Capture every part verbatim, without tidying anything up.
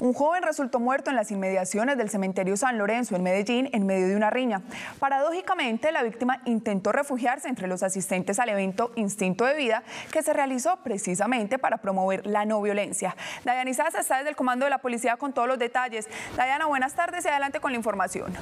Un joven resultó muerto en las inmediaciones del cementerio San Lorenzo en Medellín en medio de una riña. Paradójicamente, la víctima intentó refugiarse entre los asistentes al evento Instinto de Vida, que se realizó precisamente para promover la no violencia. Dayana Isaza está desde el comando de la policía con todos los detalles. Dayana, buenas tardes y adelante con la información.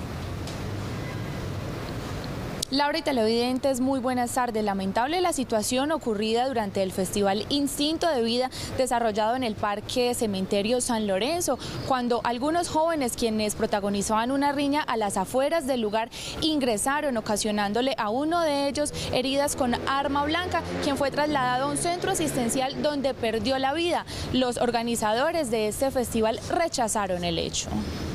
Laura y televidentes, muy buenas tardes. Lamentable la situación ocurrida durante el Festival Instinto de Vida desarrollado en el Parque Cementerio San Lorenzo, cuando algunos jóvenes quienes protagonizaban una riña a las afueras del lugar ingresaron, ocasionándole a uno de ellos heridas con arma blanca, quien fue trasladado a un centro asistencial donde perdió la vida. Los organizadores de este festival rechazaron el hecho.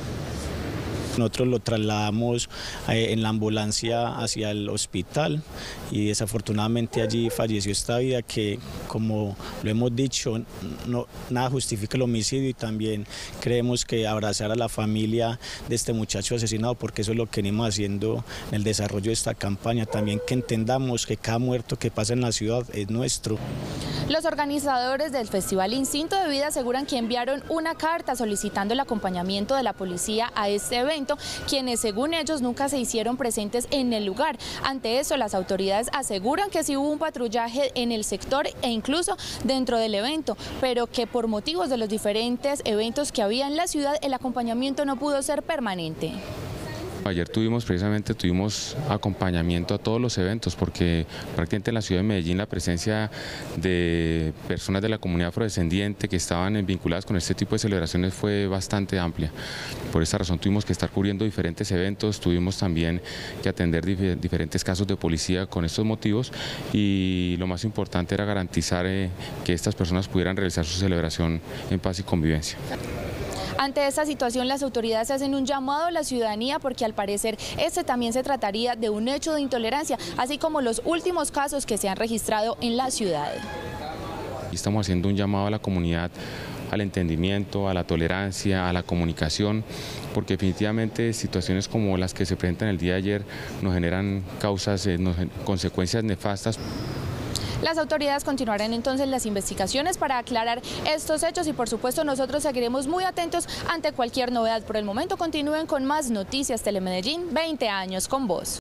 Nosotros lo trasladamos eh, en la ambulancia hacia el hospital y desafortunadamente allí falleció esta vida que, como lo hemos dicho, no, nada justifica el homicidio, y también creemos que abrazar a la familia de este muchacho asesinado, porque eso es lo que venimos haciendo en el desarrollo de esta campaña, también que entendamos que cada muerto que pasa en la ciudad es nuestro. Los organizadores del Festival Instinto de Vida aseguran que enviaron una carta solicitando el acompañamiento de la policía a este evento, quienes según ellos nunca se hicieron presentes en el lugar. Ante eso, las autoridades aseguran que sí hubo un patrullaje en el sector e incluso dentro del evento, pero que por motivos de los diferentes eventos que había en la ciudad, el acompañamiento no pudo ser permanente. Ayer tuvimos precisamente tuvimos acompañamiento a todos los eventos, porque prácticamente en la ciudad de Medellín la presencia de personas de la comunidad afrodescendiente que estaban vinculadas con este tipo de celebraciones fue bastante amplia. Por esta razón tuvimos que estar cubriendo diferentes eventos, tuvimos también que atender dif diferentes casos de policía con estos motivos, y lo más importante era garantizar eh, que estas personas pudieran realizar su celebración en paz y convivencia. Ante esta situación, las autoridades hacen un llamado a la ciudadanía porque al parecer este también se trataría de un hecho de intolerancia, así como los últimos casos que se han registrado en la ciudad. Estamos haciendo un llamado a la comunidad al entendimiento, a la tolerancia, a la comunicación, porque definitivamente situaciones como las que se presentan el día de ayer nos generan causas, eh, nos, consecuencias nefastas. Las autoridades continuarán entonces las investigaciones para aclarar estos hechos y por supuesto nosotros seguiremos muy atentos ante cualquier novedad. Por el momento continúen con más noticias. Telemedellín, veinte años con vos.